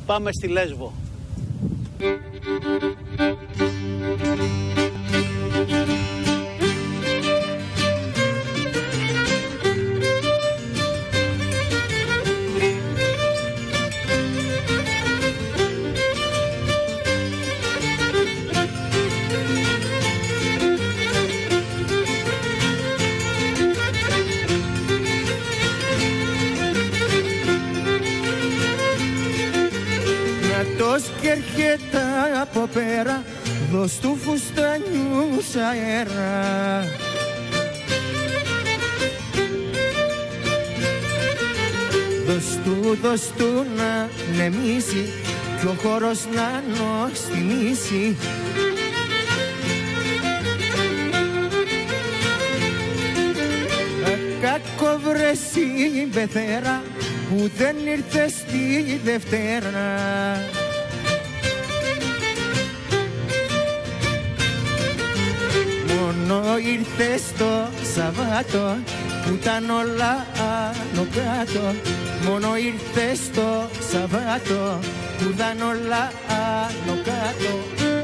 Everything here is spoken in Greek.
Πάμε στη Λέσβο. Και έρχεται από πέρα, δώσ' του φουστανιούς αέρα. Δώσ' του να νεμίσει κι ο χώρος να νοστιμήσει. Κακό βρέσει πεθέρα που δεν ήρθε στη Δευτέρα. Μόνο ήρθε στο Σαββάτο που ήταν όλα άνω κάτω. Μόνο ήρθε στο Σαββάτο που ήταν όλα άνω κάτω.